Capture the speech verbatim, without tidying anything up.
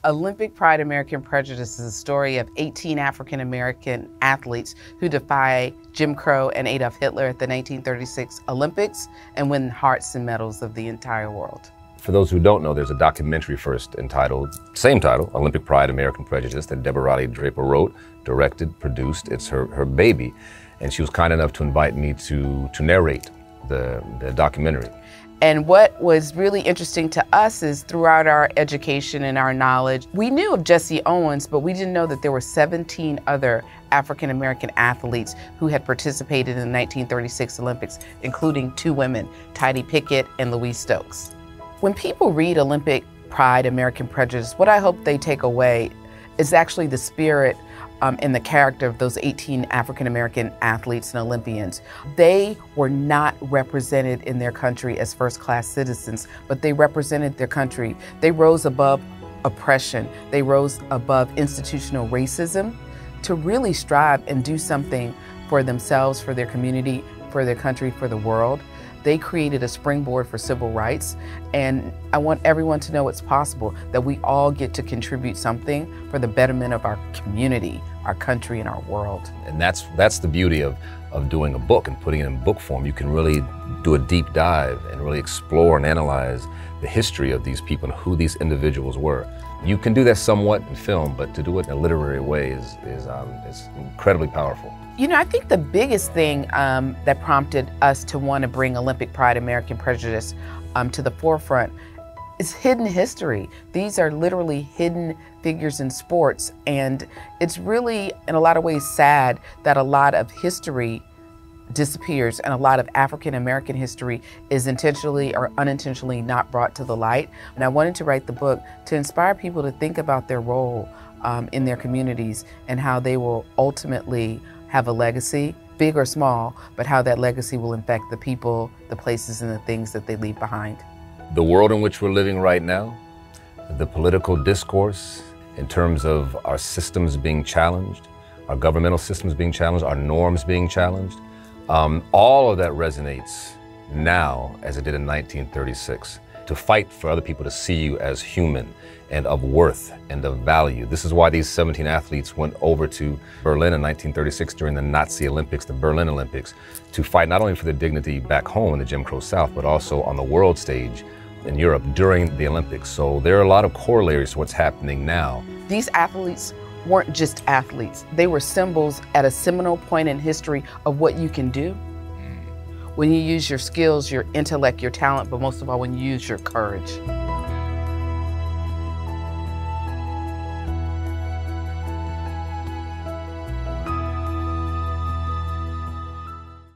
Olympic Pride American Prejudice is a story of eighteen African American athletes who defy Jim Crow and Adolf Hitler at the nineteen thirty-six Olympics and win hearts and medals of the entire world. For those who don't know, there's a documentary first entitled, same title, Olympic Pride American Prejudice, that Deborah Riley Draper wrote, directed, produced. It's her, her baby. And she was kind enough to invite me to, to narrate the, the documentary. And what was really interesting to us is throughout our education and our knowledge, we knew of Jesse Owens, but we didn't know that there were seventeen other African-American athletes who had participated in the nineteen thirty-six Olympics, including two women, Tidie Pickett and Louise Stokes. When people read Olympic Pride American Prejudice, what I hope they take away is actually the spirit Um, and the character of those eighteen African-American athletes and Olympians. They were not represented in their country as first-class citizens, but they represented their country. They rose above oppression. They rose above institutional racism to really strive and do something for themselves, for their community, for their country, for the world. They created a springboard for civil rights, and I want everyone to know it's possible, that we all get to contribute something for the betterment of our community, our country, and our world. And that's, that's the beauty of, of doing a book and putting it in book form. You can really do a deep dive and really explore and analyze the history of these people and who these individuals were. You can do that somewhat in film, but to do it in a literary way is, is, um, is incredibly powerful. You know, I think the biggest thing um, that prompted us to want to bring Olympic Pride American Prejudice um, to the forefront is hidden history. These are literally hidden figures in sports, and it's really, in a lot of ways, sad that a lot of history disappears and a lot of African American history is intentionally or unintentionally not brought to the light. And I wanted to write the book to inspire people to think about their role um, in their communities and how they will ultimately have a legacy, big or small, but how that legacy will affect the people, the places, and the things that they leave behind. The world in which we're living right now, the political discourse in terms of our systems being challenged, our governmental systems being challenged, our norms being challenged, um, all of that resonates now as it did in nineteen thirty-six. To fight for other people to see you as human and of worth and of value. This is why these seventeen athletes went over to Berlin in nineteen thirty-six during the Nazi Olympics, the Berlin Olympics, to fight not only for their dignity back home in the Jim Crow South, but also on the world stage in Europe during the Olympics. So there are a lot of corollaries to what's happening now. These athletes weren't just athletes. They were symbols at a seminal point in history of what you can do when you use your skills, your intellect, your talent, but most of all, when you use your courage.